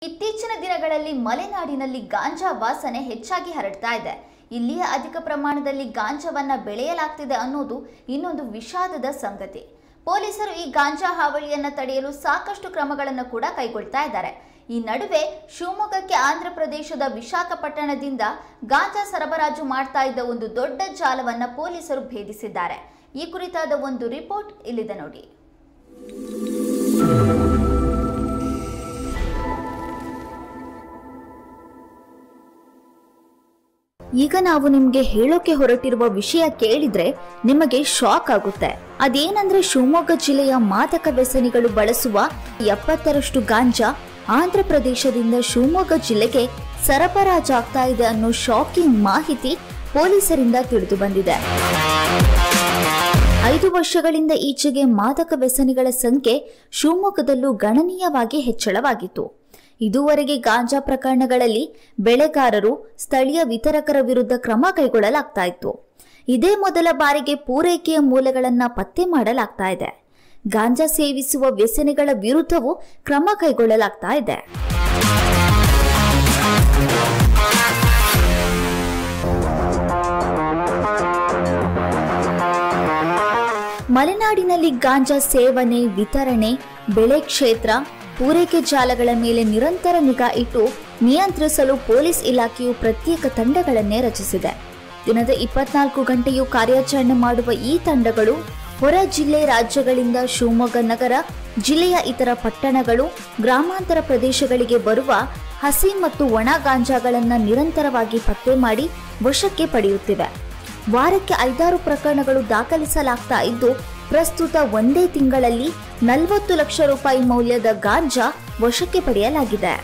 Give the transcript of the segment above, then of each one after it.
ಇತ್ತೀಚಿನ ದಿನಗಳಲ್ಲಿ ಮಲೆನಾಡಿನಲ್ಲಿ ಗಾಂಜಾ ವಾಸನೆ ಹೆಚ್ಚಾಗಿ ಹರಡ್ತಾ ಇದೆ. ಇಲ್ಲಿಯ ಅಧಿಕ ಪ್ರಮಾಣದಲ್ಲಿ ಗಾಂಜಾವನ್ನ ಬೆಳೆಯಲಾಗ್ತಿದೆ ಅನ್ನೋದು ಇನ್ನೊಂದು ವಿಷಾದದ ಸಂಗತಿ. ಪೊಲೀಸರು ಈ ಗಾಂಜಾ ಹಾವಳಿಯನ್ನ ತಡೆಯಲು ಸಾಕಷ್ಟು ಕ್ರಮಗಳನ್ನು ಕೂಡ ಕೈಗೊಳ್ತಾ ಇದ್ದಾರೆ. ಈ ನಡುವೆ ಶಿವಮೊಗ್ಗಕ್ಕೆ ಆಂಧ್ರ ಪ್ರದೇಶದ ವಿಶಾಖಪಟ್ಟಣದಿಂದ ಗಾಂಜಾ ಸರಬರಾಜು ಮಾಡ್ತಾ ಇದ್ದ ಒಂದು ದೊಡ್ಡ ಜಾಲವನ್ನ ಪೊಲೀಸರು ಭೇದಿಸಿದ್ದಾರೆ. ಈ ಕುರಿತಾದ ಒಂದು ರಿಪೋರ್ಟ್ ಇಲ್ಲಿದೆ ನೋಡಿ. ಈಗ ನಾವು ನಿಮ್ಗೆ ಹೇಳೋಕೆ ಹೊರಟಿರುವ ವಿಷಯ ಕೇಳಿದ್ರೆ ನಿಮಗೆ ಶಾಕ್ ಆಗುತ್ತೆ. ಅದೇನಂದ್ರೆ ಶಿವಮೊಗ್ಗ ಜಿಲ್ಲೆಯ ಮಾದಕ ವ್ಯಸನಿಗಳು ಬಳಸುವ 70ರಷ್ಟು ಗಾಂಜಾ ಆಂಧ್ರ ಪ್ರದೇಶದಿಂದ ಶಿವಮೊಗ್ಗ ಜಿಲ್ಲೆಗೆ ಸರಬರಾಜಾಗ್ತಾ ಇದೆ ಅನ್ನೋ ಶಾಕಿಂಗ್ ಮಾಹಿತಿ ಪೊಲೀಸರಿಂದ ತಿಳಿದು ಬಂದಿದೆ. 5 ವರ್ಷಗಳಿಂದ ಈಚೆಗೆ ಮಾದಕ ವ್ಯಸನಿಗಳ ಸಂಖ್ಯೆ ಶಿವಮೊಗ್ಗದಲ್ಲೂ ಗಣನೀಯವಾಗಿ ಹೆಚ್ಚಳವಾಗಿತ್ತು. ಇದುವರೆಗೆ ಗಾಂಜಾ ಪ್ರಕರಣಗಳಲ್ಲಿ ಬೆಳೆಗಾರರು, ಸ್ಥಳೀಯ ವಿತರಕರ ವಿರುದ್ಧ ಕ್ರಮ ಕೈಗೊಳ್ಳಲಾಗ್ತಾ ಇತ್ತು. ಇದೇ ಮೊದಲ ಬಾರಿಗೆ ಪೂರೈಕೆಯ ಮೂಲಗಳನ್ನ ಪತ್ತೆ ಮಾಡಲಾಗ್ತಾ ಇದೆ. ಗಾಂಜಾ ಸೇವಿಸುವ ವ್ಯಸನಿಗಳ ವಿರುದ್ಧವೂ ಕ್ರಮ ಕೈಗೊಳ್ಳಲಾಗ್ತಾ ಇದೆ. ಮಲೆನಾಡಿನಲ್ಲಿ ಗಾಂಜಾ ಸೇವನೆ, ವಿತರಣೆ, ಬೆಳೆ ಕ್ಷೇತ್ರ, ಪೂರೈಕೆ ಜಾಲಗಳ ಮೇಲೆ ನಿರಂತರ ನಿಗಾ ಇಟ್ಟು ನಿಯಂತ್ರಿಸಲು ಪೊಲೀಸ್ ಇಲಾಖೆಯು ಪ್ರತ್ಯೇಕ ತಂಡಗಳನ್ನೇ ರಚಿಸಿದೆ. ದಿನದ 24 ಗಂಟೆಯೂ ಕಾರ್ಯಾಚರಣೆ ಮಾಡುವ ಈ ತಂಡಗಳು ಹೊರ ಜಿಲ್ಲೆ, ರಾಜ್ಯಗಳಿಂದ ಶಿವಮೊಗ್ಗ ನಗರ, ಜಿಲ್ಲೆಯ ಇತರ ಪಟ್ಟಣಗಳು, ಗ್ರಾಮಾಂತರ ಪ್ರದೇಶಗಳಿಗೆ ಬರುವ ಹಸಿ ಮತ್ತು ಒಣ ಗಾಂಜಾಗಳನ್ನು ನಿರಂತರವಾಗಿ ಪತ್ತೆ ಮಾಡಿ ವಶಕ್ಕೆ ಪಡೆಯುತ್ತಿವೆ. ವಾರಕ್ಕೆ 5-6 ಪ್ರಕರಣಗಳು ದಾಖಲಿಸಲಾಗ್ತಾ ಇದ್ದು, ಪ್ರಸ್ತುತ ಒಂದೇ ತಿಂಗಳಲ್ಲಿ 40 ಲಕ್ಷ ರೂಪಾಯಿ ಮೌಲ್ಯದ ಗಾಂಜಾ ವಶಕ್ಕೆ ಪಡೆಯಲಾಗಿದೆ.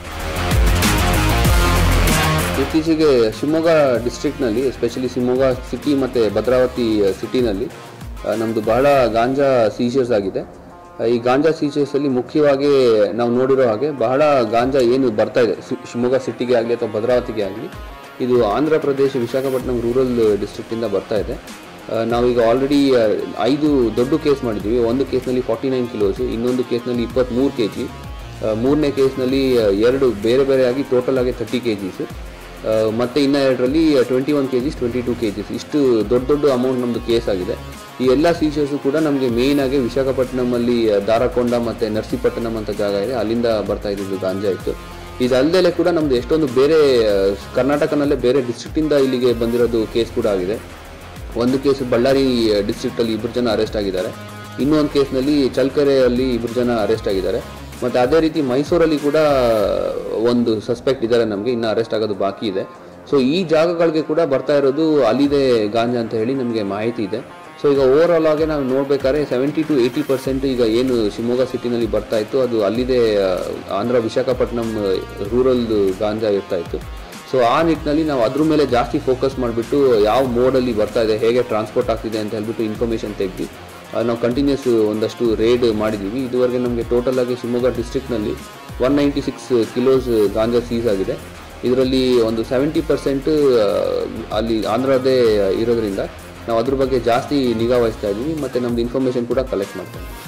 ಇತ್ತೀಚೆಗೆ ಶಿವಮೊಗ್ಗ ಡಿಸ್ಟ್ರಿಕ್ಟ್ನಲ್ಲಿ, ಎಸ್ಪೆಷಲಿ ಶಿವಮೊಗ್ಗ ಸಿಟಿ ಮತ್ತು ಭದ್ರಾವತಿ ಸಿಟಿನಲ್ಲಿ ನಮ್ಮದು ಬಹಳ ಗಾಂಜಾ ಸೀಜರ್ಸ್ ಆಗಿದೆ. ಈ ಗಾಂಜಾ ಸೀಜರ್ಸಲ್ಲಿ ಮುಖ್ಯವಾಗಿ ನಾವು ನೋಡಿರೋ ಹಾಗೆ ಬಹಳ ಗಾಂಜಾ ಏನು ಬರ್ತಾ ಇದೆ ಶಿವಮೊಗ್ಗ ಸಿಟಿಗೆ ಆಗಲಿ ಅಥವಾ ಭದ್ರಾವತಿಗೆ ಆಗಲಿ, ಇದು ಆಂಧ್ರ ಪ್ರದೇಶ ವಿಶಾಖಪಟ್ಟಣಂ ರೂರಲ್ ಡಿಸ್ಟ್ರಿಕ್ಟಿಂದ ಬರ್ತಾ ಇದೆ. ನಾವೀಗ ಆಲ್ರೆಡಿ 5 ದೊಡ್ಡ ಕೇಸ್ ಮಾಡಿದ್ದೀವಿ. ಒಂದು ಕೇಸ್ನಲ್ಲಿ 49 ಕಿಲೋಸು, ಇನ್ನೊಂದು ಕೇಸ್ನಲ್ಲಿ 23 kg, ಮೂರನೇ ಕೇಸ್ನಲ್ಲಿ 2 ಬೇರೆ ಬೇರೆಯಾಗಿ ಟೋಟಲ್ ಆಗಿ 30 kgs, ಮತ್ತು ಇನ್ನು 2ರಲ್ಲಿ 21 kgs, 22 kgs. ಇಷ್ಟು ದೊಡ್ಡ ಅಮೌಂಟ್ ನಮ್ಮದು ಕೇಸ್ ಆಗಿದೆ. ಈ ಎಲ್ಲ ಸೀಜರ್ಸು ಕೂಡ ನಮಗೆ ಮೇಯ್ನ್ ಆಗಿ ವಿಶಾಖಪಟ್ಟಣಮಲ್ಲಿ ದಾರಕೊಂಡ ಮತ್ತು ನರಸೀಪಟ್ಟಣಂ ಅಂತ ಜಾಗ ಇದೆ, ಅಲ್ಲಿಂದ ಬರ್ತಾ ಇದ್ದಿದ್ದು ಗಾಂಜಾ ಇತ್ತು. ಇದಲ್ಲದೆ ಕೂಡ ನಮ್ಮದು ಎಷ್ಟೊಂದು ಬೇರೆ ಕರ್ನಾಟಕನಲ್ಲೇ ಬೇರೆ ಡಿಸ್ಟ್ರಿಕ್ಟಿಂದ ಇಲ್ಲಿಗೆ ಬಂದಿರೋದು ಕೇಸ್ ಕೂಡ ಆಗಿದೆ. ಒಂದು ಕೇಸ್ ಬಳ್ಳಾರಿ ಡಿಸ್ಟ್ರಿಕ್ಟಲ್ಲಿ 2 ಜನ ಅರೆಸ್ಟ್ ಆಗಿದ್ದಾರೆ. ಇನ್ನೊಂದು ಕೇಸ್ನಲ್ಲಿ ಚಳ್ಕೆರೆಯಲ್ಲಿ 2 ಜನ ಅರೆಸ್ಟ್ ಆಗಿದ್ದಾರೆ. ಮತ್ತು ಅದೇ ರೀತಿ ಮೈಸೂರಲ್ಲಿ ಕೂಡ ಒಂದು ಸಸ್ಪೆಕ್ಟ್ ಇದ್ದಾರೆ, ನಮಗೆ ಇನ್ನೂ ಅರೆಸ್ಟ್ ಆಗೋದು ಬಾಕಿ ಇದೆ. ಸೊ ಈ ಜಾಗಗಳಿಗೆ ಕೂಡ ಬರ್ತಾ ಇರೋದು ಅಲ್ಲಿದೆ ಗಾಂಜಾ ಅಂತ ಹೇಳಿ ನಮಗೆ ಮಾಹಿತಿ ಇದೆ. ಸೊ ಈಗ ಓವರ್ ಆಲ್ ಆಗಿ ನಾವು ನೋಡ್ಬೇಕಾದ್ರೆ 70 to 80% ಈಗ ಏನು ಶಿವಮೊಗ್ಗ ಸಿಟಿನಲ್ಲಿ ಬರ್ತಾ ಇತ್ತು ಅದು ಅಲ್ಲಿದೆ ಆಂಧ್ರ ವಿಶಾಖಪಟ್ಟಣಂ ರೂರಲ್ ಗಾಂಜಾ ಇರ್ತಾ ಇತ್ತು. ಸೊ ಆ ನಿಟ್ಟಿನಲ್ಲಿ ನಾವು ಅದ್ರ ಮೇಲೆ ಜಾಸ್ತಿ ಫೋಕಸ್ ಮಾಡಿಬಿಟ್ಟು ಯಾವ ಮೋಡಲ್ಲಿ ಬರ್ತಾ ಇದೆ, ಹೇಗೆ ಟ್ರಾನ್ಸ್ಪೋರ್ಟ್ ಆಗ್ತಿದೆ ಅಂತ ಹೇಳ್ಬಿಟ್ಟು ಇನ್ಫಾರ್ಮೇಷನ್ ತೆಗೆದು ನಾವು ಕಂಟಿನ್ಯೂಸ್ ಒಂದಷ್ಟು ರೇಡ್ ಮಾಡಿದ್ದೀವಿ. ಇದುವರೆಗೆ ನಮಗೆ ಟೋಟಲ್ ಆಗಿ ಶಿವಮೊಗ್ಗ ಡಿಸ್ಟ್ರಿಕ್ಟ್ನಲ್ಲಿ 196 ಕಿಲೋಸ್ ಗಾಂಜಾ ಸೀಸ್ ಆಗಿದೆ. ಇದರಲ್ಲಿ ಒಂದು 70% ಅಲ್ಲಿ ಆಂಧ್ರದೇ ಇರೋದ್ರಿಂದ ನಾವು ಅದ್ರ ಬಗ್ಗೆ ಜಾಸ್ತಿ ನಿಗಾ ವಹಿಸ್ತಾ ಇದ್ದೀವಿ ಮತ್ತು ನಮ್ಮದು ಇನ್ಫಾರ್ಮೇಷನ್ ಕೂಡ ಕಲೆಕ್ಟ್ ಮಾಡ್ತಾ ಇದ್ದೀವಿ.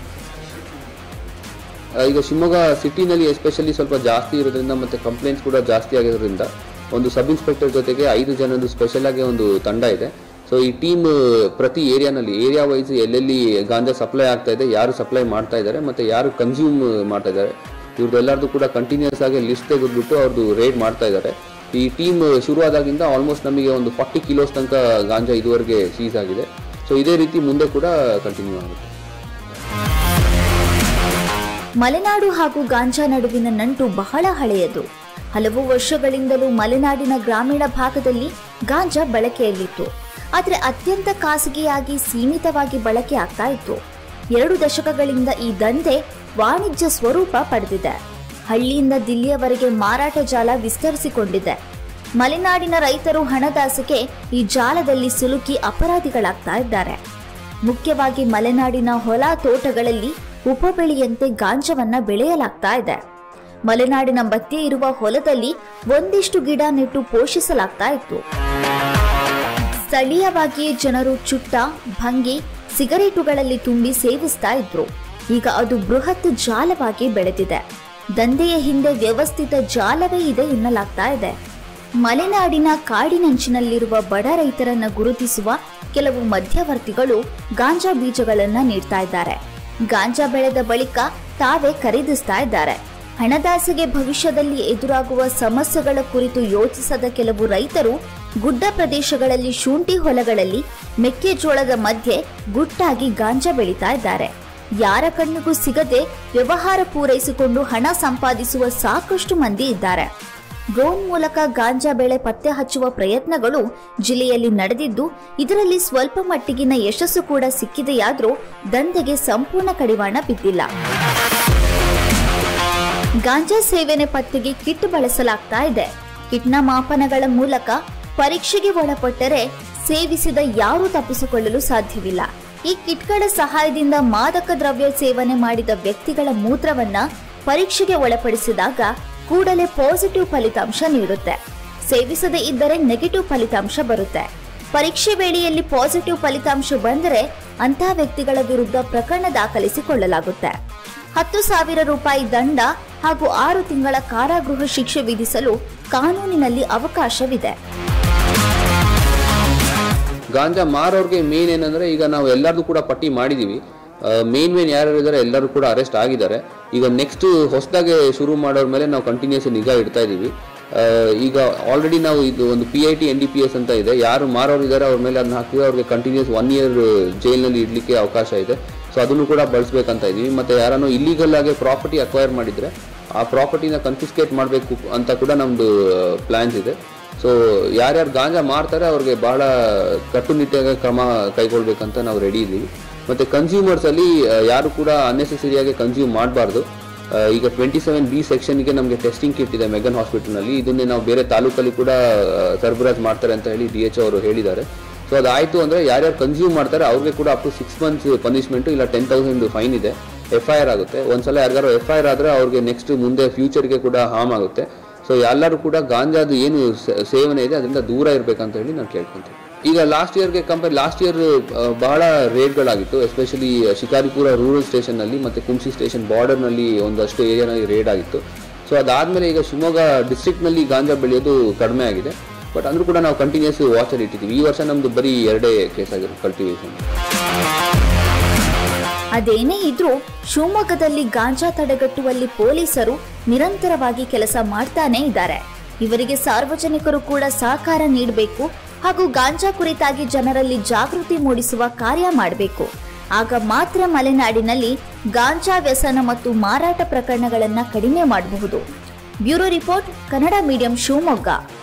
ಈಗ ಶಿವಮೊಗ್ಗ ಸಿಟಿನಲ್ಲಿ ಎಸ್ಪೆಷಲಿ ಸ್ವಲ್ಪ ಜಾಸ್ತಿ ಇರೋದ್ರಿಂದ ಮತ್ತು ಕಂಪ್ಲೇಂಟ್ಸ್ ಕೂಡ ಜಾಸ್ತಿ ಆಗಿರೋದ್ರಿಂದ ಒಂದು ಸಬ್ ಇನ್ಸ್ಪೆಕ್ಟರ್ ಜೊತೆಗೆ 5 ಜನದ್ದು ಸ್ಪೆಷಲ್ ಆಗಿ ಒಂದು ತಂಡ ಇದೆ. ಸೊ ಈ ಟೀಮ್ ಪ್ರತಿ ಏರಿಯಾ ವೈಸ್ ಎಲ್ಲೆಲ್ಲಿ ಗಾಂಜಾ ಸಪ್ಲೈ ಆಗ್ತಾ ಇದೆ, ಯಾರು ಸಪ್ಲೈ ಮಾಡ್ತಾ ಇದ್ದಾರೆ ಮತ್ತು ಯಾರು ಕನ್ಸ್ಯೂಮ್ ಮಾಡ್ತಾ ಇದ್ದಾರೆ, ಇವ್ರದ್ದೆಲ್ಲರದು ಕೂಡ ಕಂಟಿನ್ಯೂಸ್ ಆಗಿ ಲಿಸ್ಟ್ ತೆಗೆದುಬಿಟ್ಟು ಅವ್ರದ್ದು ರೇಡ್ ಮಾಡ್ತಾ ಇದ್ದಾರೆ. ಈ ಟೀಮ್ ಶುರುವಾದಾಗಿಂದ ಆಲ್ಮೋಸ್ಟ್ ನಮಗೆ ಒಂದು 40 ಕಿಲೋಸ್ ತನಕ ಗಾಂಜಾ ಇದುವರೆಗೆ ಸೀಸ್ ಆಗಿದೆ. ಸೊ ಇದೇ ರೀತಿ ಮುಂದೆ ಕೂಡ ಕಂಟಿನ್ಯೂ ಆಗುತ್ತೆ. ಮಲೆನಾಡು ಹಾಗೂ ಗಾಂಜಾ ನಡುವಿನ ನಂಟು ಬಹಳ ಹಳೆಯದು. ಹಲವು ವರ್ಷಗಳಿಂದಲೂ ಮಲೆನಾಡಿನ ಗ್ರಾಮೀಣ ಭಾಗದಲ್ಲಿ ಗಾಂಜಾ ಬಳಕೆಯಲ್ಲಿತ್ತು. ಆದರೆ ಅತ್ಯಂತ ಖಾಸಗಿಯಾಗಿ ಸೀಮಿತವಾಗಿ ಬಳಕೆ ಆಗ್ತಾ ಇತ್ತು. 2 ದಶಕಗಳಿಂದ ಈ ದಂಧೆ ವಾಣಿಜ್ಯ ಸ್ವರೂಪ ಪಡೆದಿದೆ. ಹಳ್ಳಿಯಿಂದ ದಿಲ್ಲಿಯವರೆಗೆ ಮಾರಾಟ ಜಾಲ ವಿಸ್ತರಿಸಿಕೊಂಡಿದೆ. ಮಲೆನಾಡಿನ ರೈತರು ಹಣದಾಸೆಗೆ ಈ ಜಾಲದಲ್ಲಿ ಸಿಲುಕಿ ಅಪರಾಧಿಗಳಾಗ್ತಾ ಇದ್ದಾರೆ. ಮುಖ್ಯವಾಗಿ ಮಲೆನಾಡಿನ ಹೊಲ ತೋಟಗಳಲ್ಲಿ ಉಪಬೆಳೆಯಂತೆ ಗಾಂಜಾವನ್ನ ಬೆಳೆಯಲಾಗ್ತಾ ಇದೆ. ಮಲೆನಾಡಿನ ಮಧ್ಯೆ ಇರುವ ಹೊಲದಲ್ಲಿ ಒಂದಿಷ್ಟು ಗಿಡ ನೆಟ್ಟು ಪೋಷಿಸಲಾಗ್ತಾ ಇತ್ತು. ಸ್ಥಳೀಯವಾಗಿಯೇ ಜನರು ಚುಟ್ಟ, ಭಂಗಿ, ಸಿಗರೇಟುಗಳಲ್ಲಿ ತುಂಬಿ ಸೇವಿಸ್ತಾ ಇದ್ರು. ಈಗ ಅದು ಬೃಹತ್ ಜಾಲವಾಗಿ ಬೆಳೆದಿದೆ. ದಂಧೆಯ ಹಿಂದೆ ವ್ಯವಸ್ಥಿತ ಜಾಲವೇ ಇದೆ ಎನ್ನಲಾಗ್ತಾ ಇದೆ. ಮಲೆನಾಡಿನ ಕಾಡಿನಂಚಿನಲ್ಲಿರುವ ಬಡ ರೈತರನ್ನ ಗುರುತಿಸುವ ಕೆಲವು ಮಧ್ಯವರ್ತಿಗಳು ಗಾಂಜಾ ಬೀಜಗಳನ್ನ ನೀಡ್ತಾ ಇದ್ದಾರೆ. ಗಾಂಜಾ ಬೆಳೆದ ಬಳಿಕ ತಾವೇ ಖರೀದಿಸ್ತಾ ಇದ್ದಾರೆ. ಹಣದಾಸೆಗೆ ಭವಿಷ್ಯದಲ್ಲಿ ಎದುರಾಗುವ ಸಮಸ್ಯೆಗಳ ಕುರಿತು ಯೋಚಿಸದ ಕೆಲವು ರೈತರು ಗುಡ್ಡ ಪ್ರದೇಶಗಳಲ್ಲಿ ಶುಂಠಿ ಹೊಲಗಳಲ್ಲಿ ಮೆಕ್ಕೆಜೋಳದ ಮಧ್ಯೆ ಗುಟ್ಟಾಗಿ ಗಾಂಜಾ ಬೆಳೀತಾ ಇದ್ದಾರೆ. ಯಾರ ಕಣ್ಣಿಗೂ ಸಿಗದೆ ವ್ಯವಹಾರ ಪೂರೈಸಿಕೊಂಡು ಹಣ ಸಂಪಾದಿಸುವ ಸಾಕಷ್ಟು ಮಂದಿ ಇದ್ದಾರೆ. ಡ್ರೋನ್ ಮೂಲಕ ಗಾಂಜಾ ಬೆಳೆ ಪತ್ತೆ ಹಚ್ಚುವ ಪ್ರಯತ್ನಗಳು ಜಿಲ್ಲೆಯಲ್ಲಿ ನಡೆದಿದ್ದು, ಇದರಲ್ಲಿ ಸ್ವಲ್ಪ ಮಟ್ಟಿಗಿನ ಯಶಸ್ಸು ಕೂಡ ಸಿಕ್ಕಿದೆಯಾದರೂ ದಂಧೆಗೆ ಸಂಪೂರ್ಣ ಕಡಿವಾಣ ಬಿದ್ದಿಲ್ಲ. ಗಾಂಜಾ ಸೇವನೆ ಪತ್ತೆಗೆ ಕಿಟ್ ಬಳಸಲಾಗ್ತಾ ಇದೆ. ಕಿಟ್ನ ಮಾಪನಗಳ ಮೂಲಕ ಪರೀಕ್ಷೆಗೆ ಒಳಪಟ್ಟರೆ ಸೇವಿಸಿದ ಯಾರೂ ತಪ್ಪಿಸಿಕೊಳ್ಳಲು ಸಾಧ್ಯವಿಲ್ಲ. ಈ ಕಿಟ್ಗಳ ಸಹಾಯದಿಂದ ಮಾದಕ ದ್ರವ್ಯ ಸೇವನೆ ಮಾಡಿದ ವ್ಯಕ್ತಿಗಳ ಮೂತ್ರವನ್ನ ಪರೀಕ್ಷೆಗೆ ಒಳಪಡಿಸಿದಾಗ ಕೂಡಲೇ ಪಾಸಿಟಿವ್ ಫಲಿತಾಂಶ ನೀಡುತ್ತೆ. ಸೇವಿಸದೇ ಇದ್ದರೆ ನೆಗೆಟಿವ್ ಫಲಿತಾಂಶ ಬರುತ್ತೆ. ಪರೀಕ್ಷೆ ವೇಳೆಯಲ್ಲಿ ಪಾಸಿಟಿವ್ ಫಲಿತಾಂಶ ಬಂದರೆ ಅಂತಹ ವ್ಯಕ್ತಿಗಳ ವಿರುದ್ಧ ಪ್ರಕರಣ ದಾಖಲಿಸಿಕೊಳ್ಳಲಾಗುತ್ತೆ. 10,000 ರೂಪಾಯಿ ದಂಡ ಹಾಗೂ 6 ತಿಂಗಳ ಕಾರಾಗೃಹ ಶಿಕ್ಷೆ ವಿಧಿಸಲು ಕಾನೂನಿನಲ್ಲಿ ಅವಕಾಶವಿದೆ. ಗಾಂಜಾ ಮಾರೋರ್ಗೆ ಮೇನ್ ಏನಂದ್ರೆ, ಈಗ ನಾವು ಎಲ್ಲರದು ಕೂಡ ಪಟ್ಟಿ ಮಾಡಿದೀವಿ. ಮೇನ್ ಯಾರು ಇದ್ದಾರೆ ಎಲ್ಲರೂ ಕೂಡ ಅರೆಸ್ಟ್ ಆಗಿದ್ದಾರೆ. ಈಗ ನೆಕ್ಸ್ಟ್ ಹೊಸದಾಗಿ ಶುರು ಮಾಡೋರ ಮೇಲೆ ನಾವು ಕಂಟಿನ್ಯೂಸ್ ನಿಗಾ ಇಡ್ತಾ ಇದ್ದೀವಿ. ಈಗ ಆಲ್ರೆಡಿ ನಾವು ಇದು ಒಂದು PIT NDPS ಅಂತ ಇದೆ. ಯಾರು ಮಾರೋರು ಇದ್ದಾರೆ ಅವ್ರ ಮೇಲೆ ಅದನ್ನ ಹಾಕಿದ್ರೆ ಅವ್ರಿಗೆ ಕಂಟಿನ್ಯೂಸ್ 1 year ಜೈಲಿನಲ್ಲಿ ಇಡ್ಲಿಕ್ಕೆ ಅವಕಾಶ ಇದೆ. ಸೊ ಅದನ್ನು ಕೂಡ ಬಳಸಬೇಕಂತ ಇದ್ದೀವಿ. ಮತ್ತು ಯಾರನ್ನು ಇಲ್ಲಿಗಲ್ ಆಗಿ ಪ್ರಾಪರ್ಟಿ ಅಕ್ವೈರ್ ಮಾಡಿದರೆ ಆ ಪ್ರಾಪರ್ಟಿನ ಕನ್ಫಿಸ್ಕೇಟ್ ಮಾಡಬೇಕು ಅಂತ ಕೂಡ ನಮ್ಮದು ಪ್ಲ್ಯಾನ್ಸ್ ಇದೆ. ಸೊ ಯಾರ್ಯಾರು ಗಾಂಜಾ ಮಾರ್ತಾರೆ ಅವ್ರಿಗೆ ಬಹಳ ಕಟ್ಟುನಿಟ್ಟಾಗಿ ಕ್ರಮ ಕೈಗೊಳ್ಬೇಕಂತ ನಾವು ರೆಡಿ ಇದ್ದೀವಿ. ಮತ್ತು ಕನ್ಸ್ಯೂಮರ್ಸಲ್ಲಿ ಯಾರು ಕೂಡ ಅನ್ನೆಸೆಸರಿಯಾಗಿ ಕನ್ಸ್ಯೂಮ್ ಮಾಡಬಾರ್ದು. ಈಗ 27B ಸೆಕ್ಷನ್ಗೆ ನಮಗೆ ಟೆಸ್ಟಿಂಗ್ ಕಿಟ್ ಇದೆ ಮೆಗನ್ ಹಾಸ್ಪಿಟಲ್ನಲ್ಲಿ. ಇದನ್ನೇ ನಾವು ಬೇರೆ ತಾಲೂಕಲ್ಲಿ ಕೂಡ ಸರಬರಾಜು ಮಾಡ್ತಾರೆ ಅಂತ ಹೇಳಿ DHO ಅವರು ಹೇಳಿದ್ದಾರೆ. ಸೊ ಅದಾಯಿತು ಅಂದರೆ ಯಾರ್ಯಾರು ಕನ್ಸ್ಯೂಮ್ ಮಾಡ್ತಾರೆ ಅವ್ರಿಗೆ ಕೂಡ ಅಪ್ ಟು 6 months ಪನಿಷ್ಮೆಂಟು ಇಲ್ಲ 10,000 ಫೈನ್ ಇದೆ. FIR ಆಗುತ್ತೆ. ಒಂದ್ಸಲ ಯಾರಿಗಾರು FIR ಆದರೆ ಅವ್ರಿಗೆ ನೆಕ್ಸ್ಟ್ ಮುಂದೆ ಫ್ಯೂಚರ್ಗೆ ಕೂಡ ಹಾರ್ಮ್ ಆಗುತ್ತೆ. ಸೊ ಎಲ್ಲರೂ ಕೂಡ ಗಾಂಜಾದು ಏನು ಸೇವನೆ ಇದೆ ಅದರಿಂದ ದೂರ ಇರಬೇಕಂತ ಹೇಳಿ ನಾನು ಕೇಳ್ಕೊತೀನಿ. ಈಗ ಲಾಸ್ಟ್ ಇಯರ್ ಬಹಳ ರೇಡ್ಗಳಾಗಿತ್ತು. ಎಸ್ಪೆಷಲಿ ಶಿಕಾರಿಪುರ ರೂರಲ್ ಸ್ಟೇಷನ್ನಲ್ಲಿ ಮತ್ತು ಕುಂಸಿ ಸ್ಟೇಷನ್ ಬಾರ್ಡರ್ನಲ್ಲಿ ಒಂದಷ್ಟು ಏರಿಯಾನಲ್ಲಿ ರೇಡ್ ಆಗಿತ್ತು. ಸೊ ಅದಾದಮೇಲೆ ಈಗ ಶಿವಮೊಗ್ಗ ಡಿಸ್ಟ್ರಿಕ್ಟ್ನಲ್ಲಿ ಗಾಂಜಾ ಬೆಳೆಯೋದು ಕಡಿಮೆ ಆಗಿದೆ. ಬಟ್ ಅಂದರೂ ಕೂಡ ನಾವು ಕಂಟಿನ್ಯೂಸ್ ವಾಚಲ್ಲಿ ಇಟ್ಟಿದ್ದೀವಿ. ಈ ವರ್ಷ ನಮ್ಮದು ಬರೀ 2 ಕೇಸ್ ಆಗಿರೋ ಕಲ್ಟಿವೇಷನ್. ಅದೇನೇ ಇದ್ರೂ ಶಿವಮೊಗ್ಗದಲ್ಲಿ ಗಾಂಜಾ ತಡೆಗಟ್ಟುವಲ್ಲಿ ಪೊಲೀಸರು ನಿರಂತರವಾಗಿ ಕೆಲಸ ಮಾಡ್ತಾನೆ ಇದ್ದಾರೆ. ಇವರಿಗೆ ಸಾರ್ವಜನಿಕರು ಕೂಡ ಸಹಕಾರ ನೀಡಬೇಕು ಹಾಗೂ ಗಾಂಜಾ ಕುರಿತಾಗಿ ಜನರಲ್ಲಿ ಜಾಗೃತಿ ಮೂಡಿಸುವ ಕಾರ್ಯ ಮಾಡಬೇಕು. ಆಗ ಮಾತ್ರ ಮಲೆನಾಡಿನಲ್ಲಿ ಗಾಂಜಾ ವ್ಯಸನ ಮತ್ತು ಮಾರಾಟ ಪ್ರಕರಣಗಳನ್ನು ಕಡಿಮೆ ಮಾಡಬಹುದು. Bureau report, Kannada medium, Shivamogga.